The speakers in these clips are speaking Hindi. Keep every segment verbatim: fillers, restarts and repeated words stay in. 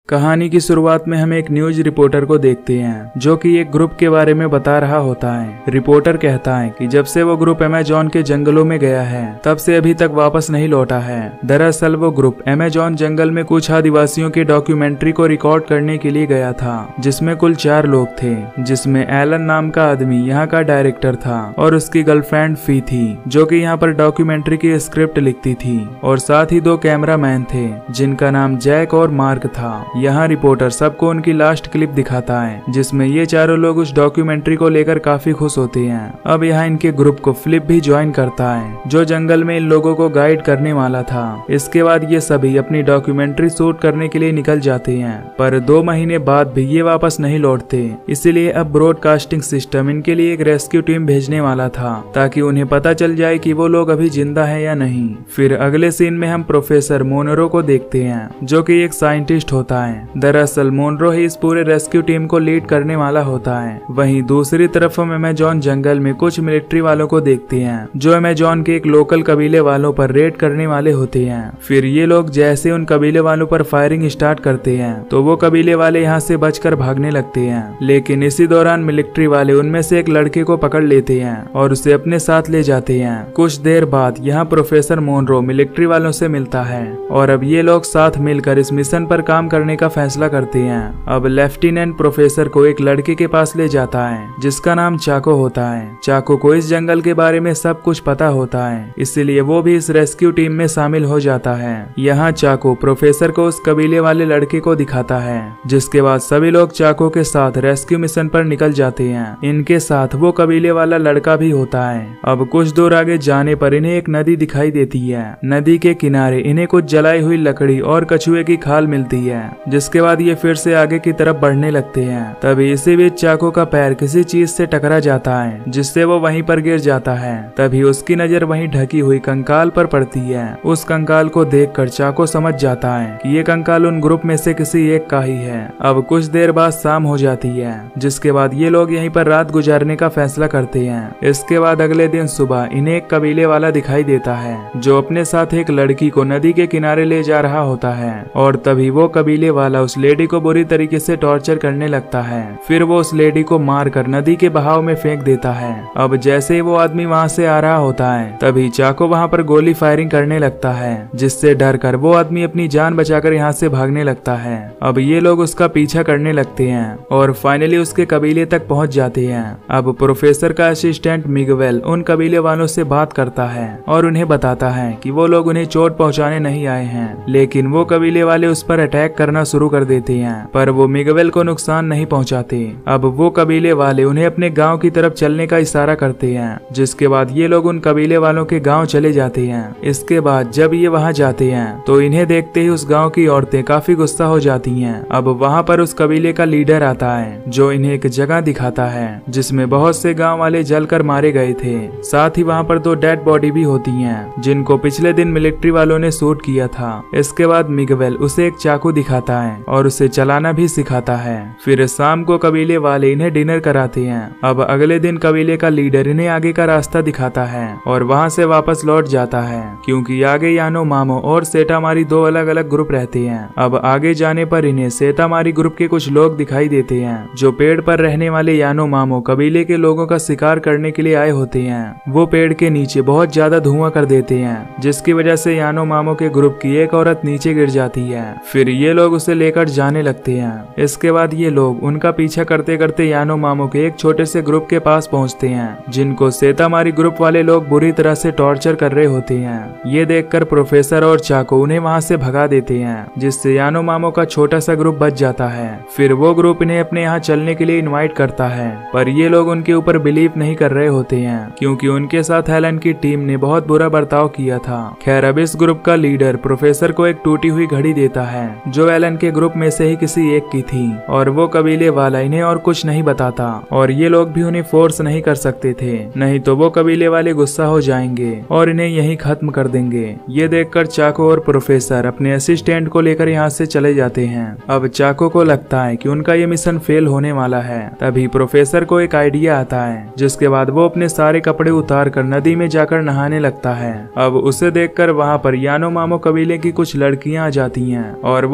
कहानी की शुरुआत में हम एक न्यूज रिपोर्टर को देखते हैं जो कि एक ग्रुप के बारे में बता रहा होता है। रिपोर्टर कहता है कि जब से वो ग्रुप अमेज़न के जंगलों में गया है तब से अभी तक वापस नहीं लौटा है। दरअसल वो ग्रुप अमेज़न जंगल में कुछ आदिवासियों की डॉक्यूमेंट्री को रिकॉर्ड करने के लिए गया था, जिसमें कुल चार लोग थे, जिसमें एलन नाम का आदमी यहाँ का डायरेक्टर था और उसकी गर्लफ्रेंड फी थी जो कि यहाँ पर डॉक्यूमेंट्री की स्क्रिप्ट लिखती थी, और साथ ही दो कैमरामैन थे जिनका नाम जैक और मार्क था। यहाँ रिपोर्टर सबको उनकी लास्ट क्लिप दिखाता है जिसमें ये चारों लोग उस डॉक्यूमेंट्री को लेकर काफी खुश होते हैं। अब यहाँ इनके ग्रुप को फिलिप भी ज्वाइन करता है जो जंगल में इन लोगों को गाइड करने वाला था। इसके बाद ये सभी अपनी डॉक्यूमेंट्री शूट करने के लिए निकल जाते हैं, पर दो महीने बाद भी ये वापस नहीं लौटते। इसीलिए अब ब्रॉडकास्टिंग सिस्टम इनके लिए एक रेस्क्यू टीम भेजने वाला था ताकि उन्हें पता चल जाए कि वो लोग अभी जिंदा है या नहीं। फिर अगले सीन में हम प्रोफेसर मोनरो को देखते हैं जो कि एक साइंटिस्ट होता है। दरअसल मोनरो ही इस पूरे रेस्क्यू टीम को लीड करने वाला होता है। वहीं दूसरी तरफ हम अमेज़न जंगल में कुछ मिलिट्री वालों को देखते हैं जो अमेज़न के एक लोकल कबीले वालों पर रेड करने वाले होते हैं। फिर ये लोग जैसे उन कबीले वालों पर फायरिंग स्टार्ट करते हैं तो वो कबीले वाले यहाँ से बचकर भागने लगते हैं, लेकिन इसी दौरान मिलिट्री वाले उनमें से एक लड़के को पकड़ लेते हैं और उसे अपने साथ ले जाते हैं। कुछ देर बाद यहाँ प्रोफेसर मोनरो मिलिट्री वालों से मिलता है और अब ये लोग साथ मिलकर इस मिशन पर काम करने का फैसला करते हैं। अब लेफ्टिनेंट प्रोफेसर को एक लड़के के पास ले जाता है जिसका नाम चाको होता है। चाको को इस जंगल के बारे में सब कुछ पता होता है, इसीलिए वो भी इस रेस्क्यू टीम में शामिल हो जाता है। यहाँ चाको प्रोफेसर को उस कबीले वाले लड़के को दिखाता है, जिसके बाद सभी लोग चाको के साथ रेस्क्यू मिशन पर निकल जाते हैं। इनके साथ वो कबीले वाला लड़का भी होता है। अब कुछ दूर आगे जाने पर इन्हें एक नदी दिखाई देती है। नदी के किनारे इन्हें कुछ जलाई हुई लकड़ी और कछुए की खाल मिलती है, जिसके बाद ये फिर से आगे की तरफ बढ़ने लगते हैं। तभी इसी बीच चाको का पैर किसी चीज से टकरा जाता है जिससे वो वहीं पर गिर जाता है। तभी उसकी नजर वहीं ढकी हुई कंकाल पर पड़ती है। उस कंकाल को देखकर चाको समझ जाता है कि ये कंकाल उन ग्रुप में से किसी एक का ही है। अब कुछ देर बाद शाम हो जाती है, जिसके बाद ये लोग यहीं पर रात गुजारने का फैसला करते हैं। इसके बाद अगले दिन सुबह इन्हें एक कबीले वाला दिखाई देता है जो अपने साथ एक लड़की को नदी के किनारे ले जा रहा होता है, और तभी वो कबीले वाला उस लेडी को बुरी तरीके से टॉर्चर करने लगता है। फिर वो उस लेडी को मारकर नदी के बहाव में फेंक देता है। अब जैसे ही वो आदमी वहाँ से आ रहा होता है तभी चाको वहाँ पर गोली फायरिंग करने लगता है, जिससे डर कर वो आदमी अपनी जान बचाकर यहाँ से भागने लगता है। अब ये लोग उसका पीछा करने लगते हैं और फाइनली उसके कबीले तक पहुँच जाते हैं। अब प्रोफेसर का असिस्टेंट मिगवेल उन कबीले वालों से बात करता है और उन्हें बताता है कि वो लोग उन्हें चोट पहुँचाने नहीं आए हैं, लेकिन वो कबीले वाले उस पर अटैक करना शुरू कर देते हैं, पर वो मिगवेल को नुकसान नहीं पहुंचाते। अब वो कबीले वाले उन्हें अपने गांव की तरफ चलने का इशारा करते हैं, जिसके बाद ये लोग उन कबीले वालों के गांव चले जाते हैं। इसके बाद जब ये वहां जाते हैं तो इन्हें देखते ही उस गांव की औरतें काफी गुस्सा हो जाती हैं। अब वहां पर उस कबीले का लीडर आता है जो इन्हें एक जगह दिखाता है जिसमें बहुत से गाँव वाले जलकर मारे गए थे। साथ ही वहाँ पर दो डेड बॉडी भी होती है जिनको पिछले दिन मिलिट्री वालों ने शूट किया था। इसके बाद मिगवेल उसे एक चाकू दिखाता है और उसे चलाना भी सिखाता है। फिर शाम को कबीले वाले इन्हें डिनर कराते हैं। अब अगले दिन कबीले का लीडर इन्हें आगे का रास्ता दिखाता है और वहां से वापस लौट जाता है, क्योंकि आगे यानो मामो और सेटामारी दो अलग अलग ग्रुप रहते हैं। अब आगे जाने पर इन्हें सेटामारी ग्रुप के कुछ लोग दिखाई देते हैं जो पेड़ पर रहने वाले यानो मामो कबीले के लोगों का शिकार करने के लिए आए होते हैं। वो पेड़ के नीचे बहुत ज्यादा धुआं कर देते हैं, जिसकी वजह से यानो मामो के ग्रुप की एक औरत नीचे गिर जाती है। फिर ये लोग उसे लेकर जाने लगते हैं। इसके बाद ये लोग उनका पीछा करते करते यानो मामो के एक छोटे से ग्रुप के पास पहुंचते हैं जिनको सेतामारी ग्रुप वाले लोग बुरी तरह से टॉर्चर कर रहे होते हैं। ये देखकर प्रोफेसर और चाको उन्हें वहां से भगा देते हैं, जिससे यानो मामो का छोटा सा ग्रुप बच जाता है। फिर वो ग्रुप इन्हें अपने यहाँ चलने के लिए इनवाइट करता है, पर ये लोग उनके ऊपर बिलीव नहीं कर रहे होते हैं क्योंकि उनके साथ हेलन की टीम ने बहुत बुरा बर्ताव किया था। खैर अब इस ग्रुप का लीडर प्रोफेसर को एक टूटी हुई घड़ी देता है जो एलन के ग्रुप में से ही किसी एक की थी, और वो कबीले वाला इन्हें और कुछ नहीं बताता और ये लोग भी उन्हें फोर्स नहीं कर सकते थे, नहीं तो वो कबीले वाले गुस्सा हो जाएंगे और इन्हें यहीं खत्म कर देंगे। ये देखकर चाको और प्रोफेसर अपने असिस्टेंट को लेकर यहाँ से चले जाते हैं। अब चाको को लगता है कि उनका ये मिशन फेल होने वाला है। तभी प्रोफेसर को एक आइडिया आता है, जिसके बाद वो अपने सारे कपड़े उतार कर नदी में जाकर नहाने लगता है। अब उसे देखकर वहाँ पर यानो मामो कबीले की कुछ लड़कियां आ जाती हैं और वो उसके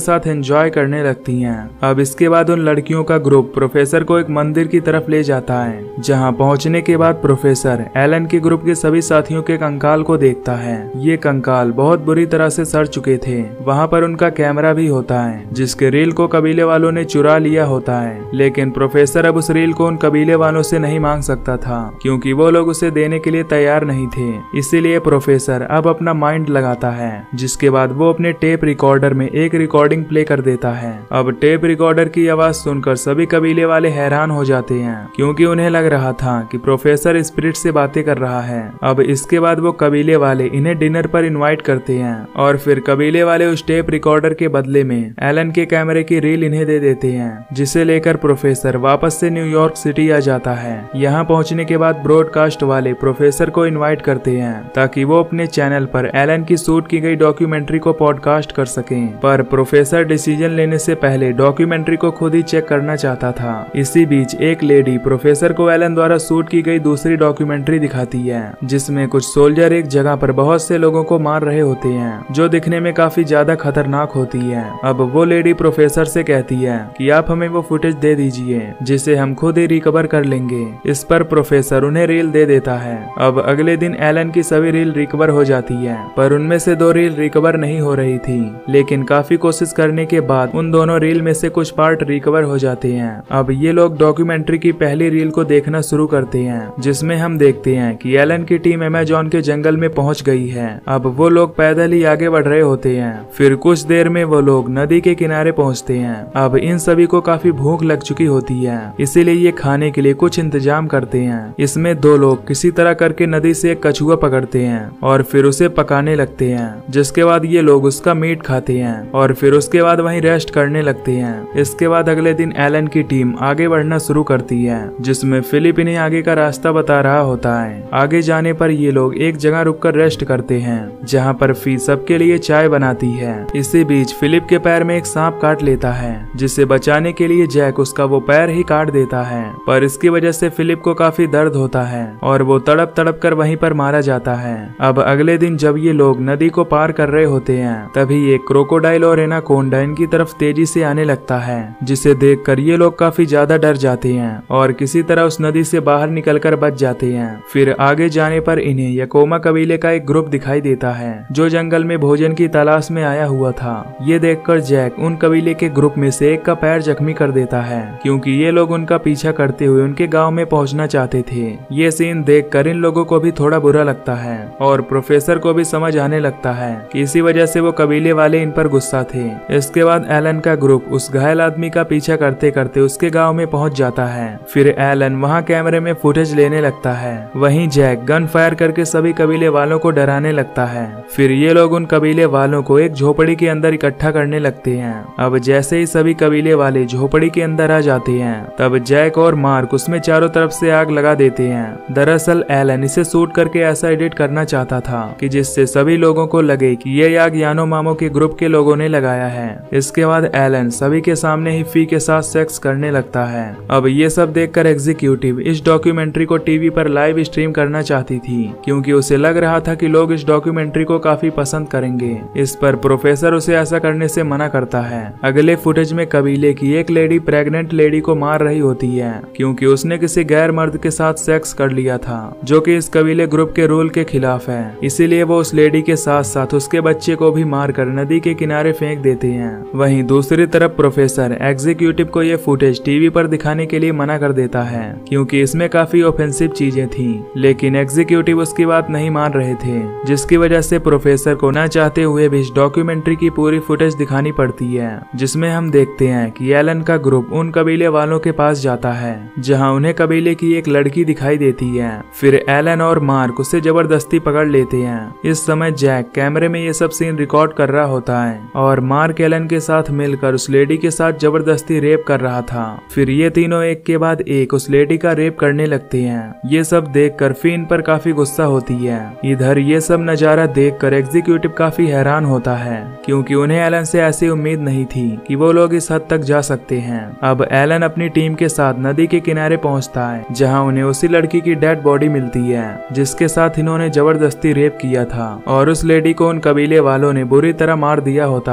साथ एंजॉय करने लगती हैं। अब इसके बाद उन लड़कियों का ग्रुप प्रोफेसर को एक मंदिर की तरफ ले जाता है, जहां पहुंचने के बाद प्रोफेसर एलन के ग्रुप के सभी साथियों के कंकाल को देखता है। ये कंकाल बहुत बुरी तरह से सड़ चुके थे। वहां पर उनका कैमरा भी होता है, जिसके रील को कबीले वालों ने चुरा लिया होता है, लेकिन प्रोफेसर अब उस रील को उन कबीले वालों से नहीं मांग सकता था, क्योंकि वो लोग उसे देने के लिए तैयार नहीं थे। इसीलिए प्रोफेसर अब अपना माइंड लगाता है, जिसके बाद वो अपने टेप रिकॉर्डर में एक रिकॉर्डिंग प्ले कर देता है। अब टेप रिकॉर्डर की आवाज सुनकर सभी कबीले वाले हैरान हो जाते हैं, क्योंकि उन्हें लग रहा था कि प्रोफेसर स्पिरिट से बातें कर रहा है। अब इसके बाद वो कबीले वाले इन्हें डिनर पर इनवाइट करते हैं, और फिर कबीले वाले उस टेप रिकॉर्डर के बदले में एलन के कैमरे की रील इन्हें दे देते हैं, जिसे लेकर प्रोफेसर वापस से न्यूयॉर्क सिटी आ जाता है। यहाँ पहुँचने के बाद ब्रॉडकास्ट वाले प्रोफेसर को इनवाइट करते हैं, ताकि वो अपने चैनल पर एलन की शूट की गई डॉक्यूमेंट्री को पॉडकास्ट कर सकें। पर प्रोफेसर डिसीजन लेने से पहले डॉक्यूमेंट्री को खुद ही चेक करना चाहता था। इसी बीच एक लेडी प्रोफेसर को एलन द्वारा शूट की गई दूसरी डॉक्यूमेंट्री दिखाती है, जिसमें कुछ सोल्जर एक जगह पर बहुत से लोगों को मार रहे होते हैं, जो दिखने में काफी ज्यादा खतरनाक होती है। अब वो लेडी प्रोफेसर से कहती है कि आप हमें वो फुटेज दे दीजिए, जिसे हम खुद ही रिकवर कर लेंगे। इस पर प्रोफेसर उन्हें रील दे देता है। अब अगले दिन एलन की सभी रील रिकवर हो जाती है, पर उनमें से दो रील रिकवर नहीं हो रही थी, लेकिन काफी कोशिश करने के बाद उन दोनों रील में से कुछ पार्ट रिकवर हो जाते हैं। अब ये लोग डॉक्यूमेंट्री की पहली रील को देखना शुरू करते हैं, जिसमें हम देखते हैं कि एलन की टीम अमेज़न के जंगल में पहुंच गई है। अब वो लोग पैदल ही आगे बढ़ रहे होते हैं। फिर कुछ देर में वो लोग नदी के किनारे पहुंचते हैं। अब इन सभी को काफी भूख लग चुकी होती है, इसीलिए ये खाने के लिए कुछ इंतजाम करते हैं। इसमें दो लोग किसी तरह करके नदी से एक कछुआ पकड़ते हैं और फिर उसे पकाने लगते हैं, जिसके बाद ये लोग उसका मीट खाते हैं और फिर उसके बाद वहीं रेस्ट करने लगते हैं। इसके बाद अगले दिन एलन की टीम आगे बढ़ना शुरू करती है, जिसमें फिलिप इन्हें आगे का रास्ता बता रहा होता है। आगे जाने पर ये लोग एक जगह रुककर रेस्ट करते हैं, जहां पर फी सबके लिए चाय बनाती है। इसी बीच फिलिप के पैर में एक सांप काट लेता है, जिसे बचाने के लिए जैक उसका वो पैर ही काट देता है, पर इसकी वजह से फिलिप को काफी दर्द होता है और वो तड़प तड़प कर वहीं पर मारा जाता है। अब अगले दिन जब ये लोग नदी को पार कर रहे होते हैं, तभी एक क्रोकोडाइल और एनाकोंडा इनकी तरफ तेजी से आने लगता है, जिसे देखकर ये लोग काफी ज्यादा डर जाते हैं और किसी तरह उस नदी से बाहर निकलकर बच जाते हैं। फिर आगे जाने पर इन्हें यकोमा कबीले का एक ग्रुप दिखाई देता है, जो जंगल में भोजन की तलाश में आया हुआ था। ये देखकर जैक उन कबीले के ग्रुप में से एक का पैर जख्मी कर देता है, क्योंकि ये लोग उनका पीछा करते हुए उनके गांव में पहुंचना चाहते थे। ये सीन देखकर इन लोगों को भी थोड़ा बुरा लगता है और प्रोफेसर को भी समझ आने लगता है कि इसी वजह से वो कबीले वाले इन पर गुस्सा थे। इसके बाद एलन का ग्रुप उस घायल आदमी का पीछा करते करते उसके गांव में पहुंच जाता है। फिर एलन वहां कैमरे में फुटेज लेने लगता है, वहीं जैक गन फायर करके सभी कबीले वालों को डराने लगता है। फिर ये लोग उन कबीले वालों को एक झोपड़ी के अंदर इकट्ठा करने लगते हैं। अब जैसे ही सभी कबीले वाले झोपड़ी के अंदर आ जाते हैं, तब जैक और मार्क उसमें चारों तरफ से आग लगा देते हैं। दरअसल एलन इसे शूट करके ऐसा एडिट करना चाहता था कि जिससे सभी लोगों को लगे कि ये आग यानो मामो के ग्रुप के लोगों ने लगाया है। इसके बाद एलन सभी के सामने ही फी के साथ सेक्स करने लगता है। अब ये सब देखकर एग्जीक्यूटिव इस डॉक्यूमेंट्री को टीवी पर लाइव स्ट्रीम करना चाहती थी, क्योंकि उसे लग रहा था कि लोग इस डॉक्यूमेंट्री को काफी पसंद करेंगे। इस पर प्रोफेसर उसे ऐसा करने से मना करता है। अगले फुटेज में कबीले की एक लेडी प्रेग्नेंट लेडी को मार रही होती है, क्योंकि उसने किसी गैर मर्द के साथ सेक्स कर लिया था, जो कि इस कबीले ग्रुप के रूल के खिलाफ है। इसीलिए वो उस लेडी के साथ साथ उसके बच्चे को भी मारकर नदी के किनारे फेंक देते हैं। वहीं दूसरी तरफ प्रोफेसर एग्जीक्यूटिव को ये फुटेज टीवी पर दिखाने के लिए मना कर देता है, क्योंकि इसमें काफी ऑफेंसिव चीजें थी, लेकिन एग्जीक्यूटिव उसकी बात नहीं मान रहे थे, जिसकी वजह से प्रोफेसर को न चाहते हुए भी इस डॉक्यूमेंट्री की पूरी फुटेज दिखानी पड़ती है, जिसमें हम देखते हैं कि एलन का ग्रुप उन कबीले वालों के पास जाता है, जहां उन्हें कबीले की एक लड़की दिखाई देती है। फिर एलन और मार्क उसे जबरदस्ती पकड़ लेते हैं। इस समय जैक कैमरे में ये सब सीन रिकॉर्ड कर रहा होता है और मार्क एलन के साथ मिलकर उस लेडी के साथ जबरदस्ती रेप कर रहा था। फिर ये तीनों एक के बाद एक उस लेडी का रेप करने लगते हैं। ये सब देखकर फिन पर काफी गुस्सा होती है। इधर ये सब नजारा देखकर एग्जीक्यूटिव काफी हैरान होता है, क्योंकि उन्हें एलन से ऐसी उम्मीद नहीं थी कि वो लोग इस हद तक जा सकते हैं। अब एलन अपनी टीम के साथ नदी के किनारे पहुंचता है, जहां उन्हें उसी लड़की की डेड बॉडी मिलती है, जिसके साथ इन्होंने जबरदस्ती रेप किया था, और उस लेडी को उन कबीले वालों ने बुरी तरह मार दिया होता है,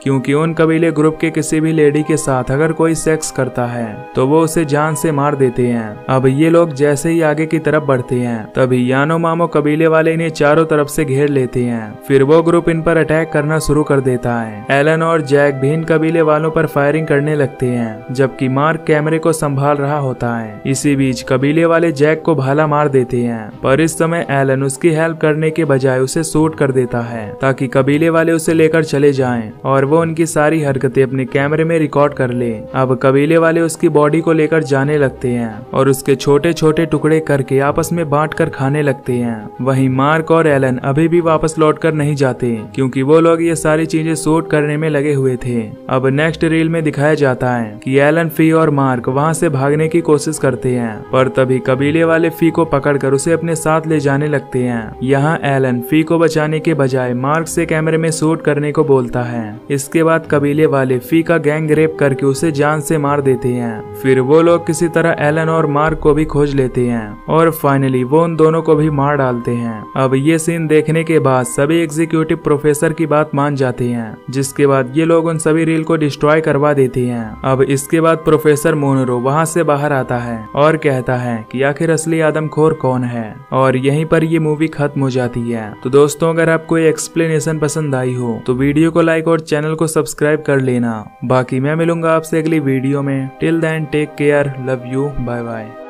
क्योंकि उन कबीले ग्रुप के किसी भी लेडी के साथ अगर कोई सेक्स करता है तो वो उसे जान से मार देते हैं। अब ये लोग जैसे ही आगे की तरफ बढ़ते हैं तभी यानोमामो कबीले वाले इन्हें चारों तरफ से घेर लेते हैं। फिर वो ग्रुप इन पर अटैक करना शुरू कर देता है। एलन और जैक भी इन कबीले वालों पर फायरिंग करने लगते हैं, जबकि मार्क कैमरे को संभाल रहा होता है। इसी बीच कबीले वाले जैक को भाला मार देते हैं, पर इस समय एलन उसकी हेल्प करने के बजाय उसे शूट कर देता है ताकि कबीले वाले उसे लेकर चले जाएं और वो उनकी सारी हरकतें अपने कैमरे में रिकॉर्ड कर ले। अब कबीले वाले उसकी बॉडी को लेकर जाने लगते हैं और उसके छोटे छोटे टुकड़े करके आपस में बांट कर खाने लगते हैं। वहीं मार्क और एलन अभी भी वापस लौटकर नहीं जाते, क्योंकि वो लोग ये सारी चीजें शूट करने में लगे हुए थे। अब नेक्स्ट रील में दिखाया जाता है कि एलन, फी और मार्क वहां से भागने की कोशिश करते हैं, पर तभी कबीले वाले फी को पकड़कर उसे अपने साथ ले जाने लगते हैं। यहाँ एलन फी को बचाने के बजाय मार्क से कैमरे में शूट करने को बोलता है। इसके बाद कबीले वाले फी का गैंग रेप करके उसे जान से मार देते हैं। फिर वो लोग किसी तरह एलन और मार्क को भी खोज लेते हैं और फाइनली वो उन दोनों को भी मार डालते हैं। अब ये सीन देखने के बाद सभी एग्जीक्यूटिव प्रोफेसर की बात मान जाते हैं, जिसके बाद ये लोग उन सभी रील को डिस्ट्रॉय करवा देते हैं। अब इसके बाद प्रोफेसर मोनरो वहां से बाहर आता है और कहता है कि आखिर असली आदमखोर कौन है, और यहीं पर ये मूवी खत्म हो जाती है। तो दोस्तों, अगर आपको ये एक्सप्लेनेशन पसंद आई हो तो वीडियो को लाइक और चैनल को सब्सक्राइब कर लेना। बाकी मैं मिलूंगा आपसे अगली वीडियो में। Till then take care, love you, bye bye.